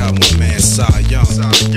out my man Cy Young.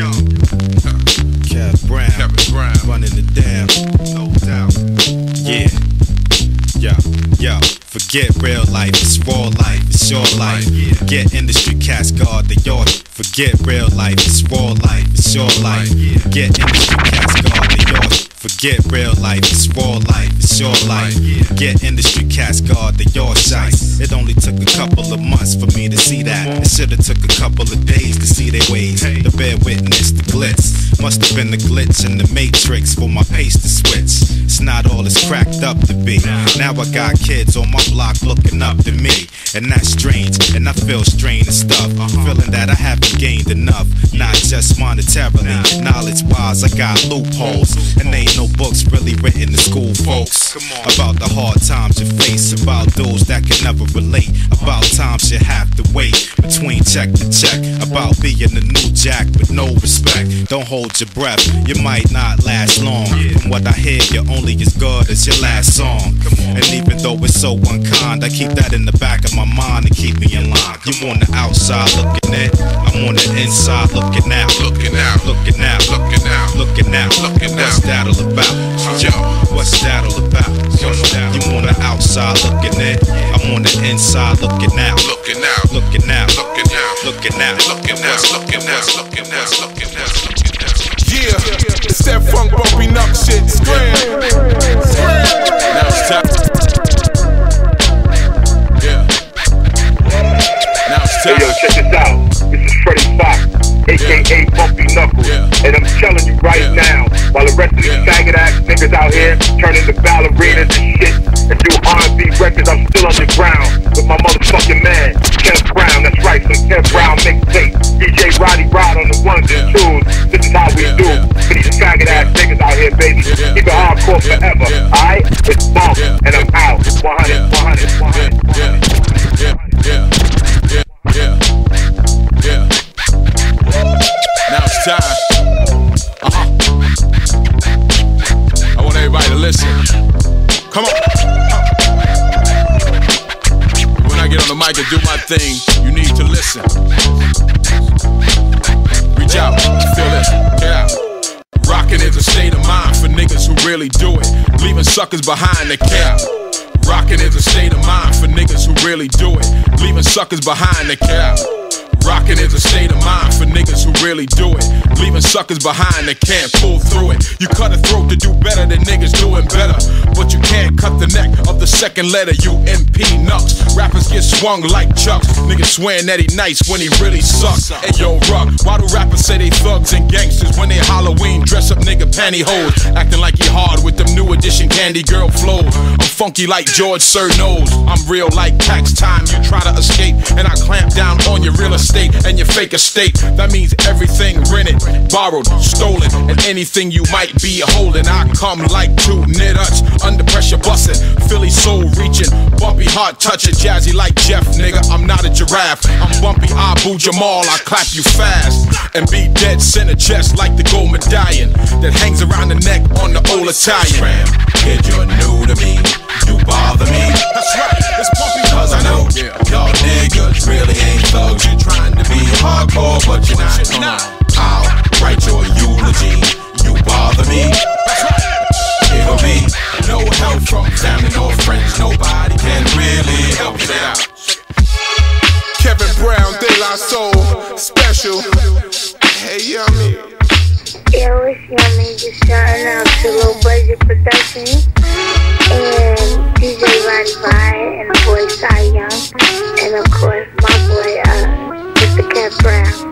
Kev Brown. Running the damn. No doubt. Yeah. Yo. Forget real life, it's raw life, it's your life. Forget industry cats guard the yard. Forget real life, it's raw life, it's your life. Forget industry cats guard the yard. Forget real life, it's raw life, it's your life. Forget industry cats guard the yard sites. It only took a couple of months for me to see that. It should've took a couple of days to see their ways. To bear witness, the glitz. Must have been the glitch in the matrix for my pace to switch. It's not all it's cracked up to be. Now I got kids on my block looking up to me, and that's strange, and I feel strained and stuff. Feeling that I haven't gained enough, not just monetarily. Knowledge-wise, I got loopholes, and ain't no books really written to school folks about the hard times you face, about those that can never relate, about times you have to wait between check to check, about being a new jack with no respect. Don't hold your breath, you might not last long. From what I hear, you're only as good as your last song. And even though it's so unkind, I keep that in the back of my mind to keep me in line. You on the outside looking in, I'm on the inside looking out. Looking out. What's that all about? Yo, what's that all about? You on the outside looking in, I'm on the inside looking out. Looking out. Yeah, it's that funk bumpy knuck shit. Scram. Now it's time. Hey yo, check this out. This is Freddie Fox, aka Bumpy Knuckles, and I'm telling you right now, while the rest of these faggot ass niggas out here turn into ballerinas and shit and do R&B records, I'm still underground with my motherfucking man, Kev Brown. That's right, some Kev Brown mixtape. DJ Roddy Rod on the ones and twos. This is how we do for these faggot ass niggas out here, baby. Keep it hardcore forever, alright? It's Bump, and I'm out. 100. Now it's time. I want everybody to listen. Come on. When I get on the mic and do my thing, you need to listen. Reach out, feel it, get out. Rockin' is a state of mind for niggas who really do it, leaving suckers behind that care. Rockin' is a state of mind for niggas who really do it, leaving suckers behind that care. Rockin' is a state of mind for niggas who really do it, leaving suckers behind that can't pull through it. You cut a throat to do better than niggas doing better, but you can't cut the neck of the second letter, UMP Nucks. Rappers get swung like chucks, niggas swearing that he nice when he really sucks. Hey yo, Ruck, why do rappers say they thugs and gangsters when they Halloween dress up nigga pantyhose, acting like he hard with them new edition Candy Girl flows? I'm funky like George Sir knows, I'm real like tax time. You try to escape and I clamp down on your real estate and your fake estate. That means everything rented, borrowed, stolen, and anything you might be holding. I come like two nit-uts, under pressure bustin', Philly soul reaching, bumpy heart touching, jazzy like Jeff, nigga. I'm not a giraffe, I'm bumpy Abu Jamal. I clap you fast and be dead center chest like the gold medallion that hangs around the neck on the old Italian. Kid, you're new to me, you bother me. That's right, it's bumpy cause I know y'all niggas really ain't thugs. You're trying to be hardcore, but you're not. Come on, I'll write your eulogy. You bother me. It'll be no help from family nor friends. Nobody can really help you out. Kevin Brown, De La Soul, special. Hey, Yummy. Yo, it's Yummy. Just shouting out to Low Budget Productions and DJ Roddy Rod and the boy Cy Young, and of course my boy Mr. Kev Brown.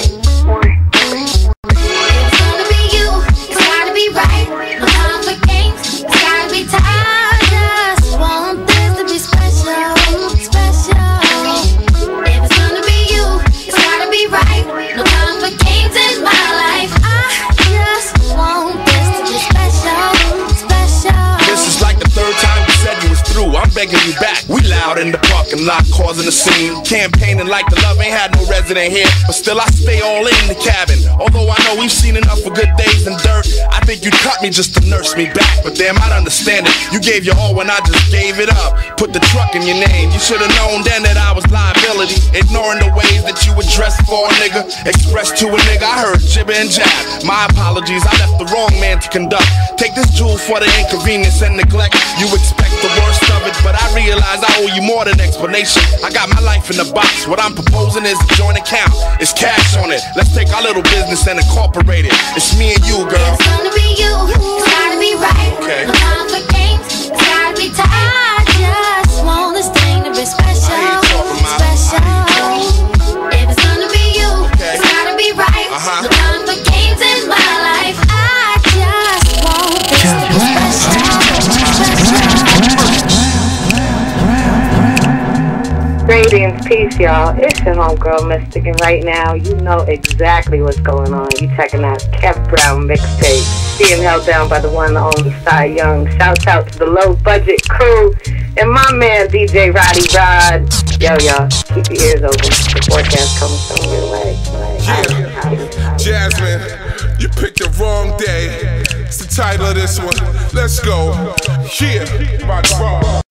It's gotta be you, it's gotta be right. No time for games, it's gotta be tight. Just want this to be special, special. If it's gonna be you, it's gotta be right. No time for games in my life. I just want this to be special, special. This is like the third time you said you was through. I'm begging you back. We loud in the parking I'm not causing a scene. Campaigning like the love ain't had no resident here, but still I stay all in the cabin. Although I know we've seen enough for good days and dirt, I think you'd cut me just to nurse me back. But damn, I'd understand it. You gave your all when I just gave it up. Put the truck in your name. You should've known then that I was liability. Ignoring the ways that you were dressed for a nigga. Expressed to a nigga, I heard jibber and jab. My apologies, I left the wrong man to conduct. Take this jewel for the inconvenience and neglect. You expect the worst of it, but I realize I owe you more than explanation. I got my life in the box. What I'm proposing is a joint account. It's cash on it. Let's take our little business and incorporate it. It's me and you, girl. It's gonna be you. It's gotta be right. Okay. No time for games. It's gotta be tight. I just want this thing to be special. Special. If it's gonna be you, it's gotta be right. No time for games in my life. I just want this to be special. Greetings, peace, y'all. It's your homegirl Mystic, and right now you know exactly what's going on. You checking out Kev Brown mixtape, being held down by the one and only Cy Young. Shouts out to the low budget crew and my man DJ Roddy Rod. Yo, y'all, keep your ears open. The forecast coming from your way. Jasmine, you picked the wrong day. It's the title of this one. Let's go. Yeah, my draw.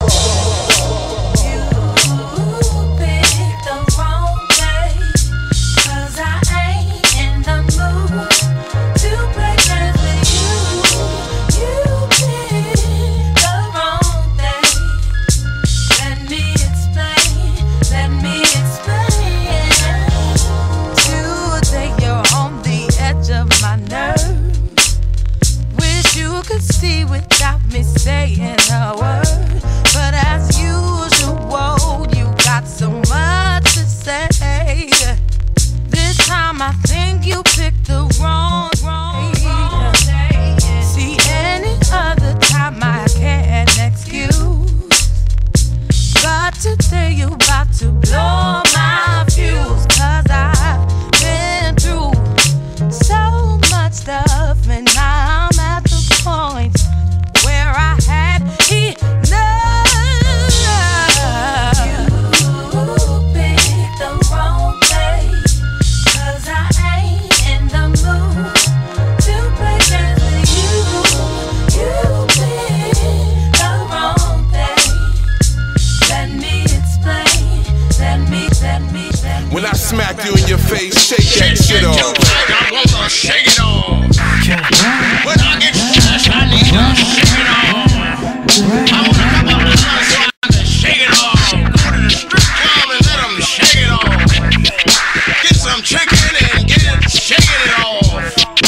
See without me saying a word, but as usual, you got so much to say. This time I think you picked the wrong day. See, any other time I can't excuse, but today you about to blow my fuse. 'Cause I've been through so much stuff, and now I'm at the point where I had enough. You picked the wrong day, 'cause I ain't in the mood to play games with you. You picked the wrong day. Let me explain. Let me. When I smack you in your face, shake that shit off. I'm gonna shake it off. When I get stressed, I need to shake it off. I wanna come up with something so I can shake it off. Go to the strip club and let them shake it off. Get some chicken and get it shaking it off.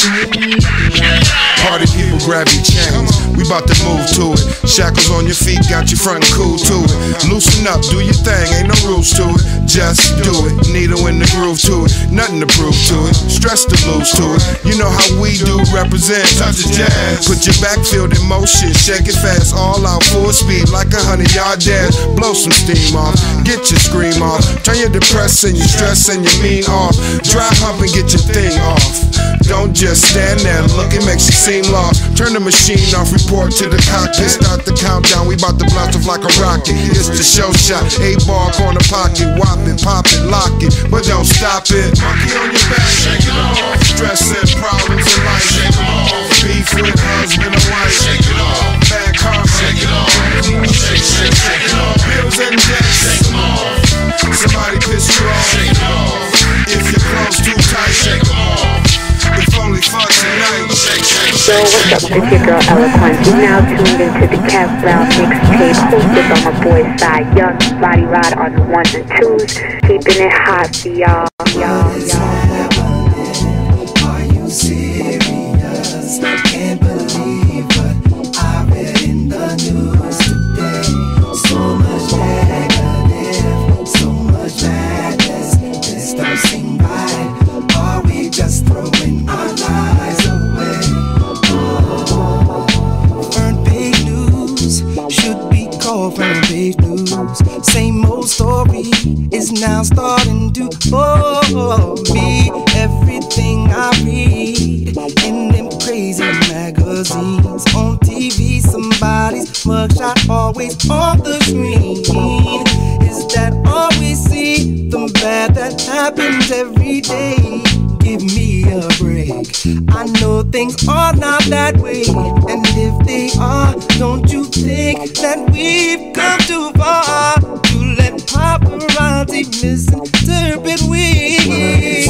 Party people, grab your chains. We bout to move to it. Shackles on your feet, got you front and cool to it. Loosen up, do your thing, ain't no rules to it. Just do it. Needle in the groove to it. Nothing to prove to it. Stress to lose to it. You know how we do, represent touch the jazz. Put your backfield in motion, shake it fast, all out full speed like 100-yard dash. Blow some steam off, get your scream off. Turn your depression, your stress and your mean off. Dry hump and get your thing off. Don't just stand there and look, it makes you seem lost. Turn the machine off, report to the cockpit. Start the countdown, we bout to blast off like a rocket. It's the show shot, 8-ball on the pocket. Whop it, pop it, lock it, but don't stop it. Monkey on your back, shake it off. Stress and problems in life, shake it off. Beef with husband and wife, shake it off. Bad car, shake it off. Shake it off. Bills and debts, shake them off. Somebody piss you off, shake it off. If your clothes too tight, shake them off. If only for tonight, shake, shake, So what's up, it's your girl Eloquent. You now tuned into the Kev Brown mixtape, hosted by my boy Cy Young, Body Rod on the 1s and 2s, keeping it hot for y'all. Are you serious? I can't believe what I read in the news today. So much negative, so much madness. This don't seem right. Are we just throwing our lives away? Front page news should be called front page news. Same old story is now starting to bore me. Everything I read in them crazy magazines, on TV, somebody's mugshot always on the screen. Is that happens every day. Give me a break. I know things are not that way, and if they are, don't you think that we've come too far to let paparazzi misinterpret we?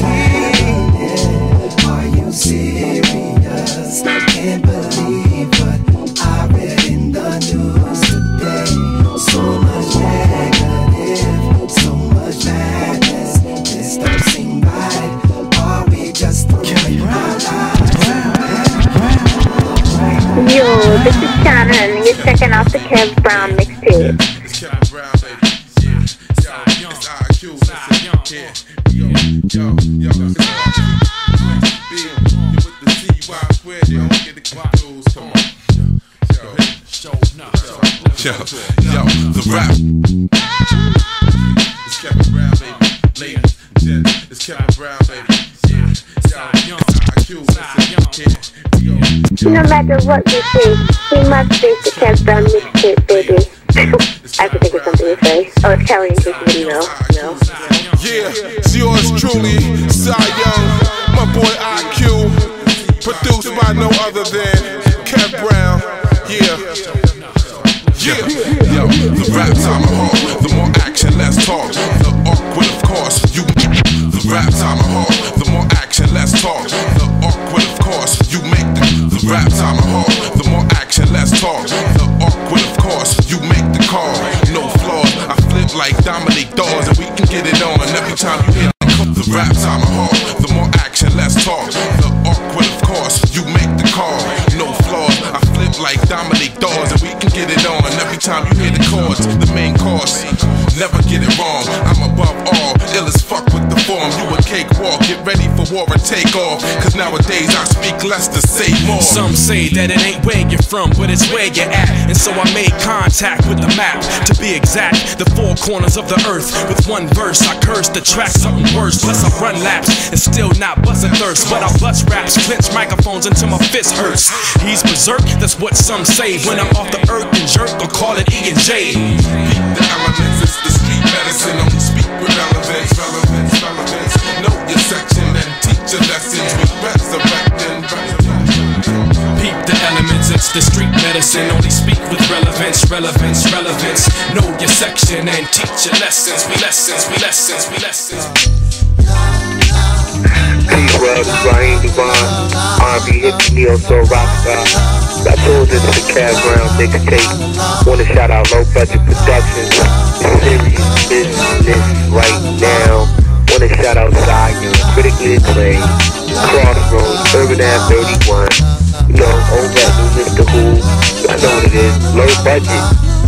Are you serious? Can't believe what I read in the news today. So much negative, so much madness. This don't seem right. Are we just throwing our lives? Yo, this is Shanna, and you're checking out the Kev Brown mixtape. It's Kev Brown, baby. Yeah, it's IQ. Yo, with the CY squared, they don't get the controls. Come on. Yo, the rap. It's Kevin Brown, baby. Ladies and gentlemen, it's Kevin Brown, baby. No matter what you say, we must face the Kev Brown mixtape, baby. I could think of something to say. Oh, it's Kelly in case you didn't know. No. Yeah, it's yours truly, Cy Young, my boy IQ, produced by no other than Kev Brown. Yeah, yo, the rap tomahawk, the more action, less talk. The awkward, of course, you. The rap tomahawk, the more action, less talk. The awkward, of course, you make the rap tomahawk, the more action, less talk. The awkward, of course, you make the call. No flaws, I flip like Dominique Dawes, and we can get it on every time you hear the rap tomahawk, the more action, less talk. The awkward, of course, you make the call. No flaws, I flip like Dominique Dawes, and we can get it on every time you hear the chords. The main course, never get it wrong. I'm above all, ill as fuck with the form. You a cakewalk, get ready for war and take off. Cause nowadays I speak less to say more. Some say that it ain't where you're from, but it's where you're at. And so I made contact with the map. To be exact, the four corners of the earth. With one verse, I curse the track, something worse. Plus I run laps and still not bust a thirst. But I bust raps, clench microphones until my fist hurts. He's berserk, that's what some say. When I'm off the earth and jerk, or call it E&J. The elements, it's the street medicine. Only speak with relevance. Know your section and teach your lessons. We resurrecting. Peep the elements, it's the street medicine. Only speak with relevance. Know your section and teach your lessons. We lessons. Peace, world, it's Raheem Devon, R&B hippie, neo-soul rockstar. I told this to the Kev Brown mixtape. Wanna shout out Low Budget Productions. Serious business right now. Wanna shout out Cy Young, critically acclaimed. Crossroads, Urban Ave 31. You know, over at New Mr. Who. I know what it is. Low Budget.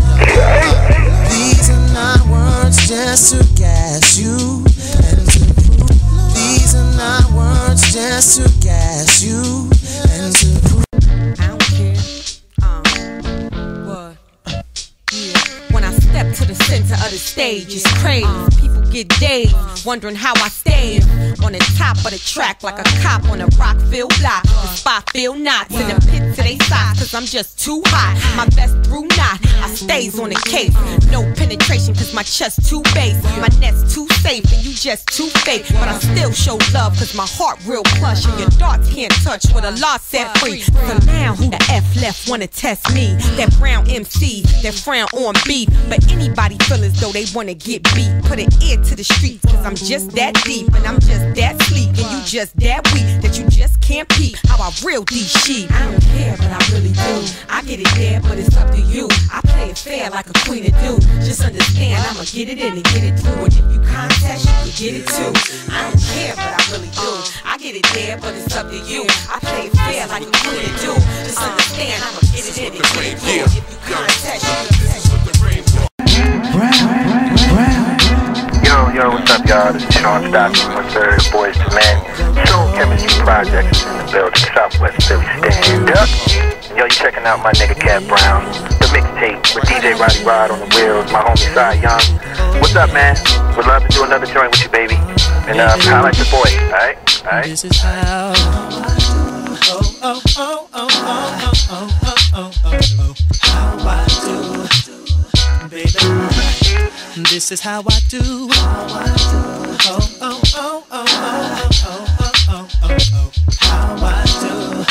These are not words just to gas you and to prove. These are not words just to gas you and to prove. I don't care. What? Yeah. When I step to the center of the stage, it's crazy. People get dazed, wondering how I stay on the top of the track like a cop on a Rockville block. The spot feel knots in the pit to they socks, cause I'm just too hot. My vest through knot, I stays on the case. No penetration cause my chest too base. My net's too safe and you just too fake. But I still show love cause my heart real plush. And your darts can't touch what a law set free. So now who the F left wanna test me? That brown MC that frown on beef. But anybody feel as though they wanna get beat. Put an ear to the streets cause I'm just that deep. And I'm just that sleek and you just that weak that you just can't peep how I reel these sheep. I don't care but I really do. I get it there but it's up to you. I play it fair like a queen to do. Just understand I'ma get it in and get it through. And if you contest you can get it too. I don't care but I really do. I get it there but it's up to you. I play it fair like a queen to do. Just understand I'ma get it in and get it through. And if you contest you can get it through. Yo, what's up, y'all? This is Sean Stockton, my third Boys to Men. Soul Chemistry Project in the building, Southwest Philly. Stand up. Yo, you checking out my nigga Kev Brown, the mixtape with DJ Roddy Rod on the wheels, my homie Cy Young. What's up, man? Would love to do another joint with you, baby. And I like the boy, alright? This is how how I do. baby. This is how I do. How I do. Oh, oh, oh, oh, oh, oh, oh, oh, oh, oh. How I do.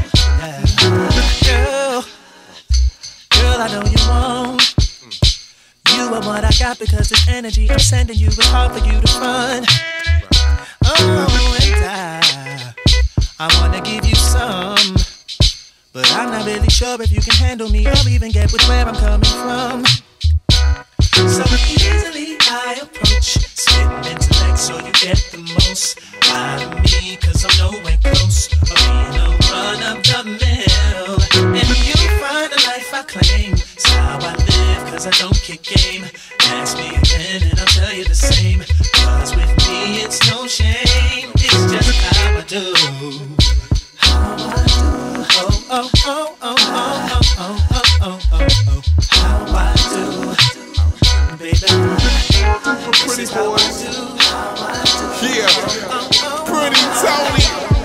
Yeah. Girl, I know you won't. You are what I got because this energy I'm sending you is hard for you to run. Oh, and I wanna give you some, but I'm not really sure if you can handle me or even get with where I'm coming from. So easily I approach, spitting intellect so you get the most out of me, cause I'm nowhere close of being a run of the mill. And you'll find the life I claim, it's how I live cause I don't kick game. Ask me again and I'll tell you the same, cause with me it's no shame, it's just how I do. How I do. Oh, oh, oh, oh, oh, oh, oh, oh, oh, oh. How I do. Baby, Pretty boys. Yeah, Pretty Tony.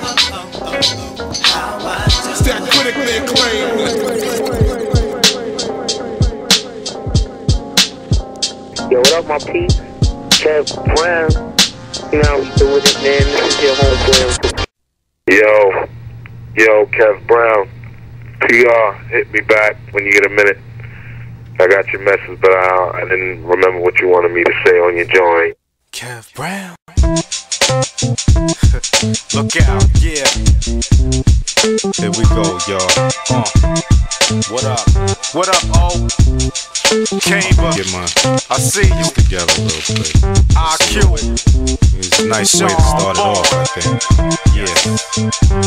It's that critically acclaimed. Yo, what up, my peeps? Kev Brown. You know how we do it, man. This is your homeboy. Yo, Kev Brown. PR, hit me back when you get a minute. I got your message, but I didn't remember what you wanted me to say on your joint. Kev Brown. Look out, yeah. Here we go, y'all. What up? What up, O? Camber. Get mine. I see you. Just together a little bit. IQ. It's a nice way to start it off, I think. Yeah.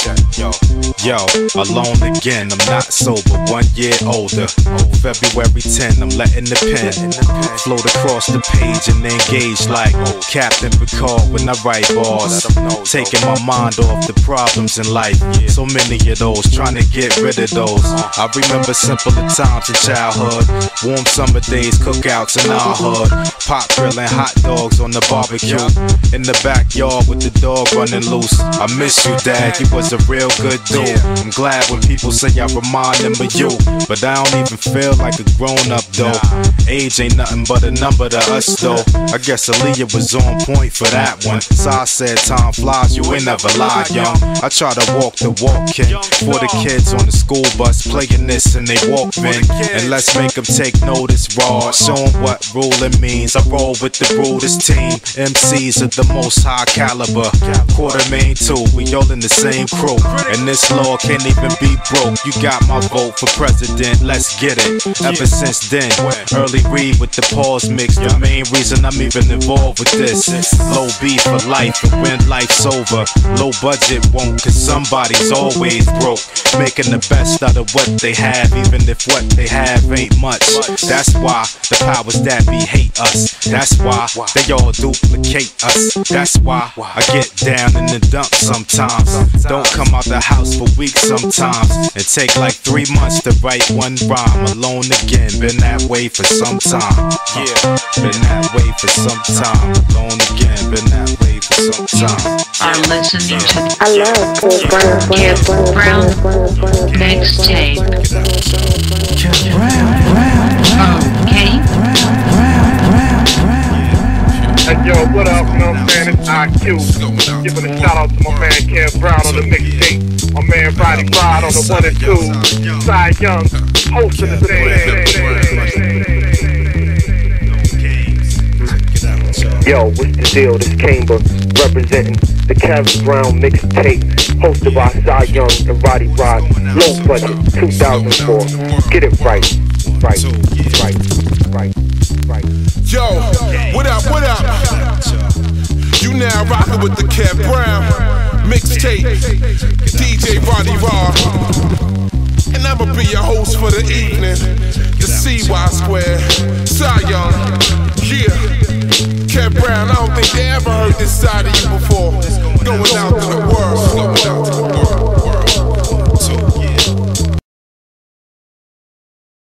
Yo, alone again. I'm not sober. 1 year older. February 10, I'm letting the pen float across the page and engage like Captain Picard when I write bars. Taking my mind off the problems in life. So many of those, trying to get rid of those. I remember simpler times in childhood. Warm summer days, cookouts in our hood. Pot grilling hot dogs on the barbecue. In the backyard with the dog running loose. I miss you, Dad, you was a real good dude. I'm glad when people say I remind them of you, but I don't even feel like a grown-up though. Age ain't nothing but a number to us though. I guess Aaliyah was on point for that one. So I said time flies, you ain't never lied, young. I try to walk the walk, kid. For the kids on the school bus playing this and they walk in. And let's make them take notice raw. Show them what ruling means. I roll with the rudest team. MCs of the most high caliber. Quartermain too, we all in the same crew. And this law can't even be broke. You got my vote for president, let's get it. Ever since then, early read with the pause mix. The main reason I'm even involved with this. Low beat for life, and when life's over, low budget won't, cause somebody's always broke. Making the best out of what they have, even if what they have ain't much. That's why the powers that be hate us. That's why they all duplicate us. That's why I get down in the dump sometimes. Don't come out the house for weeks sometimes. It take like 3 months to write one rhyme. Alone again, been that way for some time. Yeah, been that way for some time. Alone again, been that way for some time. Are listening to I love Kev Brown mixtape. Okay. Hey, yo, what up? You know what I'm saying? It's IQ. Giving a shout out to my man Kev Brown on the mixtape. My man Roddy Rod on the 1 and 2. Cy Young, hosting the thing. Yo, what's the deal? This Camber representing the Kev Brown mixtape, hosted by Cy Young and Roddy Rod. Low budget, 2004. Get it right. Yo, what up, what up? You now rockin' with the Kev Brown mixtape, DJ Roddy Rod. And I'ma be your host for the evening, the CY Square, Cy Young, yeah. Kev Brown, I don't think they ever heard this side of you before, going out to the world.